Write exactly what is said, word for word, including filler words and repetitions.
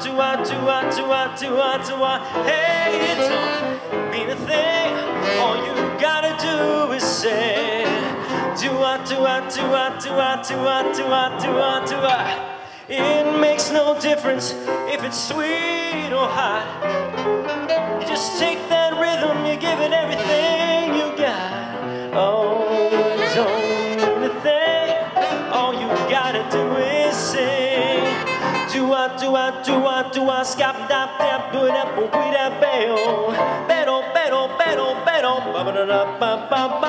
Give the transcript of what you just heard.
do-ah, do-ah, do-ah, do-ah, do-ah. Hey, it don't mean a thing. All you gotta do is say, do-ah, do-ah, do-ah, do-ah, do-ah, do-ah, do-ah, do-ah. It makes no difference if it's sweet or hot. You just take that rhythm, you give it everything you got. Oh, it don't mean a thing. All you gotta do is sing. Do-ah, do-ah, do-ah, do-ah, scap-dap-dap, do-it-up, we-da-bail. Pero, pero, pero, pero, ba-ba-da-da-ba-ba.